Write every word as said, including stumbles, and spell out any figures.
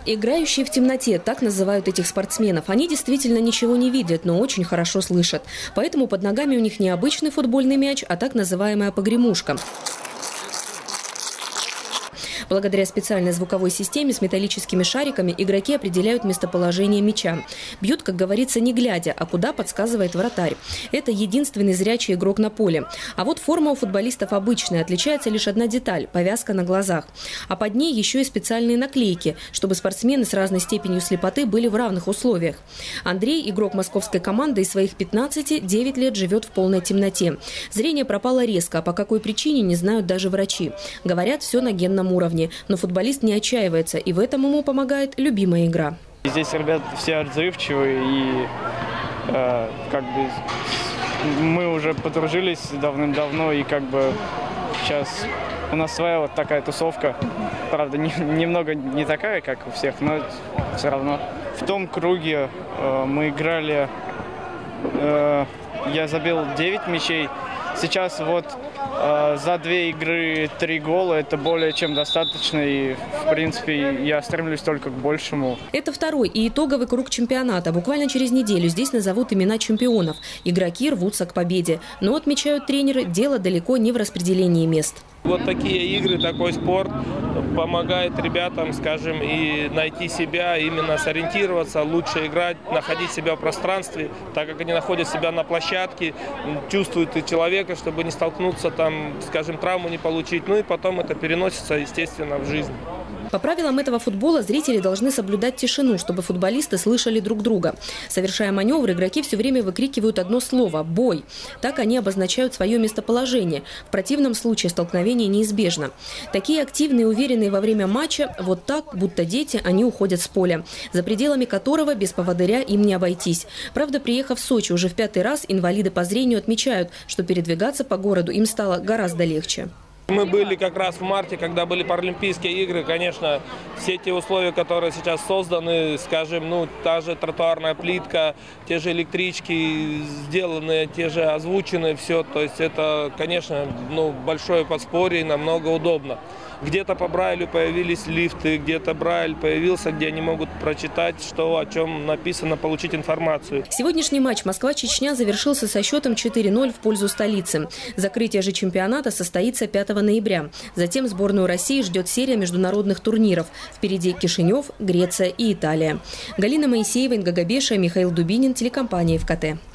Играющие в темноте, так называют этих спортсменов. Они действительно ничего не видят, но очень хорошо слышат. Поэтому под ногами у них не обычный футбольный мяч, а так называемая погремушка. Благодаря специальной звуковой системе с металлическими шариками игроки определяют местоположение мяча. Бьют, как говорится, не глядя, а куда подсказывает вратарь. Это единственный зрячий игрок на поле. А вот форма у футболистов обычная, отличается лишь одна деталь – повязка на глазах. А под ней еще и специальные наклейки, чтобы спортсмены с разной степенью слепоты были в равных условиях. Андрей, игрок московской команды, из своих пятнадцати девять лет живет в полной темноте. Зрение пропало резко, а по какой причине не знают даже врачи. Говорят, все на генном уровне. Но футболист не отчаивается, и в этом ему помогает любимая игра. Здесь ребята все отзывчивые, и э, как бы мы уже подружились давным-давно, и как бы сейчас у нас своя вот такая тусовка. Правда, не, немного не такая, как у всех, но все равно. В том круге э, мы играли, э, я забил девять мячей. Сейчас вот э, за две игры три гола – это более чем достаточно, и в принципе я стремлюсь только к большему. Это второй и итоговый круг чемпионата. Буквально через неделю здесь назовут имена чемпионов. Игроки рвутся к победе. Но, отмечают тренеры, дело далеко не в распределении мест. Вот такие игры, такой спорт помогает ребятам, скажем, и найти себя, именно сориентироваться, лучше играть, находить себя в пространстве, так как они находят себя на площадке, чувствуют и человека, чтобы не столкнуться, там, скажем, травму не получить, ну и потом это переносится, естественно, в жизнь. По правилам этого футбола зрители должны соблюдать тишину, чтобы футболисты слышали друг друга. Совершая маневр, игроки все время выкрикивают одно слово – «бой». Так они обозначают свое местоположение. В противном случае столкновение неизбежно. Такие активные и уверенные во время матча, вот так, будто дети, они уходят с поля, за пределами которого без поводыря им не обойтись. Правда, приехав в Сочи уже в пятый раз, инвалиды по зрению отмечают, что передвигаться по городу им стало гораздо легче. Мы были как раз в марте, когда были Паралимпийские игры. Конечно, все те условия, которые сейчас созданы, скажем, ну, та же тротуарная плитка, те же электрички сделаны, те же озвучены, все. То есть это, конечно, ну, большое подспорье и намного удобно. Где-то по Брайлю появились лифты, где-то Брайль появился, где они могут прочитать, что, о чем написано, получить информацию. Сегодняшний матч Москва-Чечня завершился со счетом четыре ноль в пользу столицы. Закрытие же чемпионата состоится пятого ноября. Затем сборную России ждет серия международных турниров. Впереди Кишинев, Греция и Италия. Галина Моисеева, Инга Габеша, Михаил Дубинин, телекомпания ФКТ.